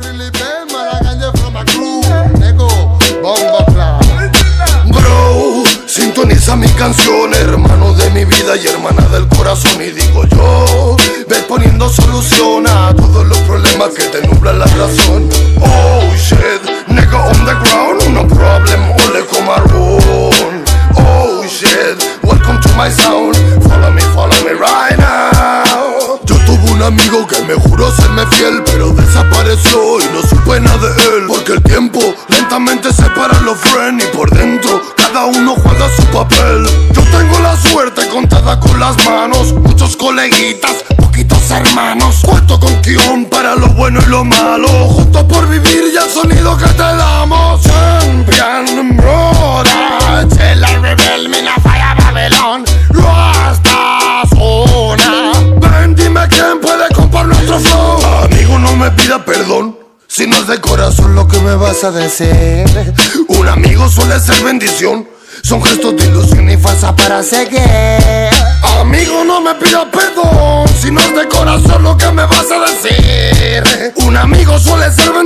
really bad, man, I got you from my crew. Nego, bomba clap. Bro, sintoniza mi canción, hermano de mi vida y hermana del corazón. Y digo yo, ves poniendo solución a todos los problemas que te nublan la razón. Oh shit, nigga on the ground, no problem, ole como marrón. Oh shit, welcome to my sound, follow me right now. Yo tuve un amigo que me juró serme fiel, pero desapareció y no supe nada de él. Porque el tiempo lentamente separa a los friends y por dentro cada uno juega su papel. Yo tengo la suerte contada con las manos, muchos coleguitas, poquitos hermanos. Cuento con guión para lo bueno y lo malo, juntos por vivir y el sonido que te damos. Champion, brother, Chela Rebel, Mina Falla Babylon, Rasta Zona. Ven, dime quién puede comprar nuestro flow. Amigo, no me pida perdón si no es de corazón lo que me vas a decir. Un amigo suele ser bendición, son gestos de ilusión y falsa para seguir. Amigo, no me pidas perdón si no es de corazón lo que me vas a decir. Un amigo suele ser bendición,